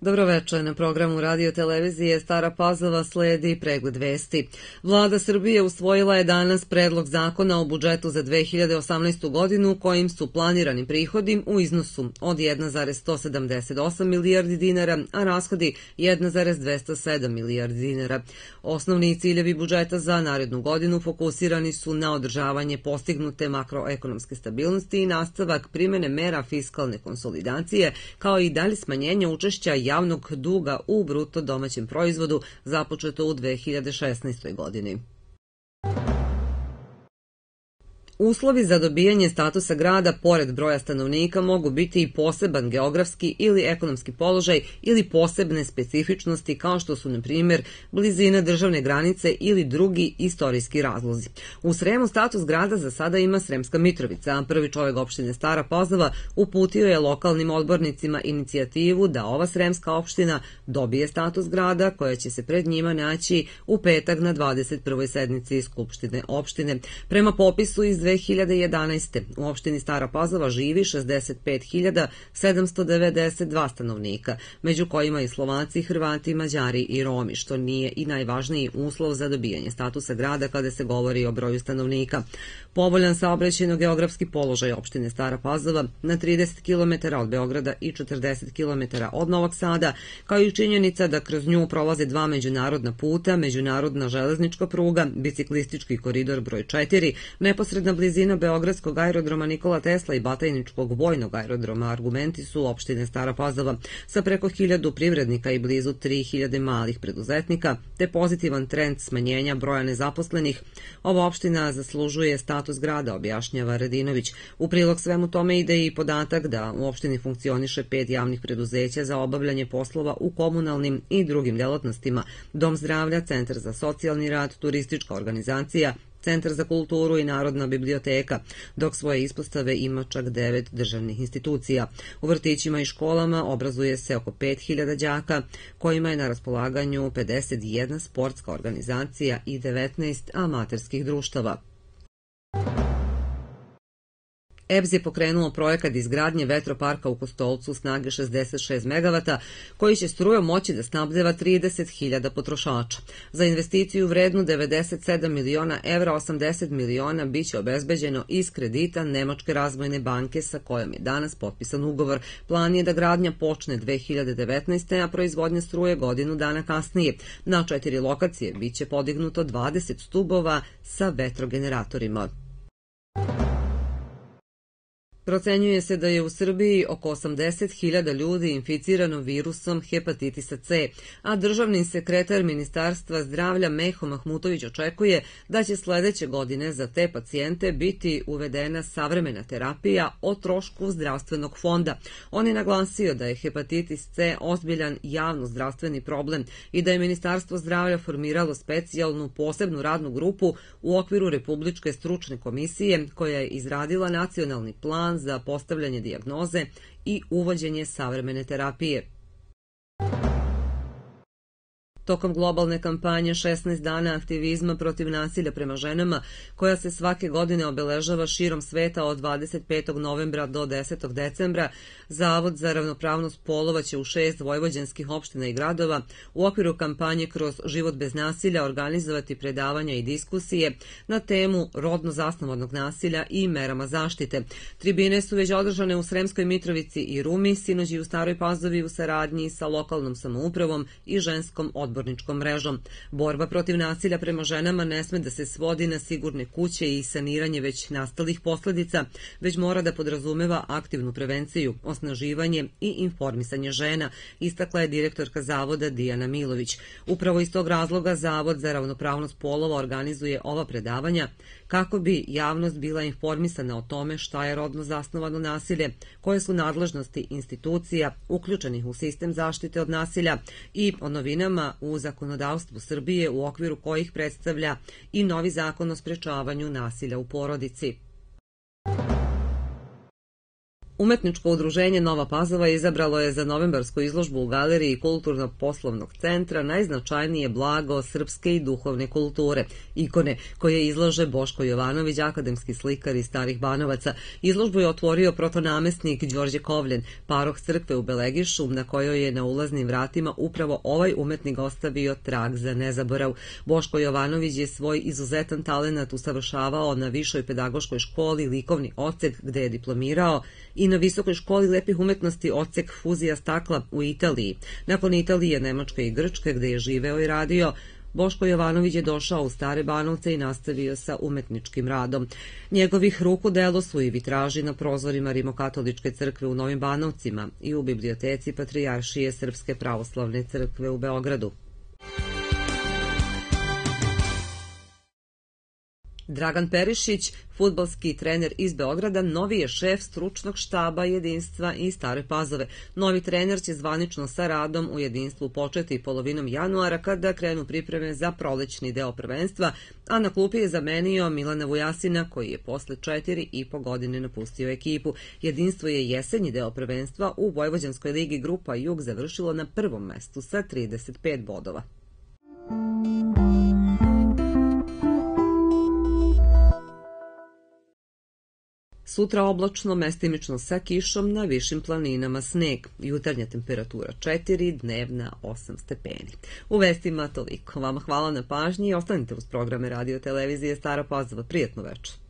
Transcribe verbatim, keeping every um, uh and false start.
Dobroveče, na programu radio televizije Stara Pazova sledi pregled vesti. Vlada Srbije usvojila je danas predlog zakona o budžetu za dve hiljade osamnaestu. godinu kojim su planirani prihodi u iznosu od jedan zarez sto sedamdeset osam milijardi dinara, a rashodi jedan zarez dvesta sedam milijardi dinara. Osnovni ciljevi budžeta za narednu godinu fokusirani su na održavanje postignute makroekonomske stabilnosti i nastavak primene mera fiskalne konsolidacije, kao i dalje smanjenje učešća javnog duga u bruto domaćem proizvodu započeto u dve hiljade šesnaestoj. godini. Uslovi za dobijanje statusa grada pored broja stanovnika mogu biti i poseban geografski ili ekonomski položaj ili posebne specifičnosti kao što su, na primjer, blizina državne granice ili drugi istorijski razlozi. U Sremu status grada za sada ima Sremska Mitrovica, a prvi čovjek opštine Stara Pazova uputio je lokalnim odbornicima inicijativu da ova sremska opština dobije status grada koja će se pred njima naći u petak na dvadeset prvoj sednici Skupštine opštine. Prema popisu iz dve hiljade jedanaeste. u opštini Stara Pazova živi šezdeset pet hiljada sedamsto devedeset dva stanovnika, među kojima i Slovaci, Hrvati, Mađari i Romi, što nije i najvažniji uslov za dobijanje statusa grada kada se govori o broju stanovnika. Povoljan saobraćajno-geografski položaj opštine Stara Pazova na trideset kilometara od Beograda i četrdeset kilometara od Novog Sada, kao i činjenica da kroz nju prolaze dva međunarodna puta, međunarodna železnička pruga, biciklistički koridor broj četiri, neposredna blizina Beogradskog aerodroma Nikola Tesla i Batajničkog vojnog aerodroma argumenti su opštine Stara Pazova sa preko hiljadu privrednika i blizu tri hiljade malih preduzetnika, te pozitivan trend smanjenja broja nezaposlenih. Ova opština zaslužuje status grada, objašnjava Radinović. U prilog svemu tome ide i podatak da u opštini funkcioniše pet javnih preduzeća za obavljanje poslova u komunalnim i drugim delatnostima: Dom zdravlja, Centar za socijalni rad, Turistička organizacija, Centar za kulturu i Narodna biblioteka, dok svoje ispostave ima čak devet državnih institucija. U vrtićima i školama obrazuje se oko pet hiljada đaka, kojima je na raspolaganju pedeset jedna sportska organizacija i devetnaest amaterskih društava. E P S je pokrenuo projekat izgradnje vetroparka u Kostolcu snage šezdeset šest megavata, koji će strujom moći da snabdeva trideset hiljada potrošača. Za investiciju vrednu devedeset sedam miliona evra, osamdeset miliona biće obezbeđeno iz kredita Nemačke razvojne banke sa kojom je danas potpisan ugovor. Plan je da gradnja počne dve hiljade devetnaeste. a proizvodnja struje godinu dana kasnije. Na četiri lokacije biće podignuto dvadeset stubova sa vetrogeneratorima. Procenjuje se da je u Srbiji oko osamdeset hiljada ljudi inficirano virusom hepatitisa C, a državni sekretar Ministarstva zdravlja Meho Mahmutović očekuje da će sledeće godine za te pacijente biti uvedena savremena terapija o trošku zdravstvenog fonda. On je naglasio da je hepatitis C ozbiljan javno-zdravstveni problem i da je Ministarstvo zdravlja formiralo specijalnu posebnu radnu grupu u okviru Republičke stručne komisije koja je izradila nacionalni plan za postavljanje dijagnoze i uvođenje savremene terapije. Tokom globalne kampanje šesnaest dana aktivizma protiv nasilja prema ženama, koja se svake godine obeležava širom sveta od dvadeset petog novembra do desetog decembra, Zavod za ravnopravnost polova će u šest vojvođanskih opština i gradova u okviru kampanje Kroz život bez nasilja organizovati predavanja i diskusije na temu rodno zasnovanog nasilja i merama zaštite. Tribine su već održane u Sremskoj Mitrovici i Rumi, sinoć i u Staroj Pazovi u saradnji sa lokalnom samoupravom i ženskom odborničkom mrežom. Borba protiv nasilja prema ženama ne sme da se svodi na sigurne kuće i saniranje već nastalih posledica, već mora da podrazumeva aktivnu prevenciju, osnaživanje i informisanje žena, istakla je direktorka Zavoda Dijana Milović. Upravo iz tog razloga Zavod za ravnopravnost polova organizuje ova predavanja kako bi javnost bila informisana o tome šta je rodno zasnovano nasilje, koje su nadležnosti institucija uključenih u sistem zaštite od nasilja i o novinama u zakonodavstvu Srbije u okviru kojih predstavlja i novi zakon o sprečavanju nasilja u porodici. Umetničko udruženje Nova Pazova izabralo je za novembarsku izložbu u Galeriji Kulturno-poslovnog centra najznačajnije blago srpske i duhovne kulture, ikone koje izlaže Boško Jovanović, akademski slikar iz Starih Banovaca. Izložbu je otvorio protonamestnik Đorđe Kovljen, paroh crkve u Belegišu, na kojoj je na ulaznim vratima upravo ovaj umetnik ostavio trag za nezaborav. Boško Jovanović je svoj izuzetan talenat usavršavao na Višoj pedagoškoj školi likovni odsek gde je diplomirao i na Visokoj školi lepih umetnosti odsek fuzija stakla u Italiji. Nakon Italije, Nemačke i Grčke gde je živeo i radio, Boško Jovanović je došao u Stare Banovce i nastavio sa umetničkim radom. Njegovih ruku delo su i vitraži na prozorima Rimokatoličke crkve u Novim Banovcima i u biblioteci Patrijaršije Srpske pravoslavne crkve u Beogradu. Dragan Perišić, fudbalski trener iz Beograda, novi je šef stručnog štaba Jedinstva i Stare Pazove. Novi trener će zvanično sa radom u Jedinstvu početi polovinom januara kada krenu pripreme za prolećni deo prvenstva, a na klupi je zamenio Milana Vujasina koji je posle četiri i po godine napustio ekipu. Jedinstvo je jesenji deo prvenstva u Vojvođanskoj ligi Grupa Jug završilo na prvom mestu sa trideset pet bodova. Sutra oblačno, mestimično sa kišom, na višim planinama sneg. Jutarnja temperatura četiri, dnevna osam stepeni. U vestima toliko. Vama hvala na pažnji i ostanite uz programe radio televizije Stara Pazova. Prijatno večer.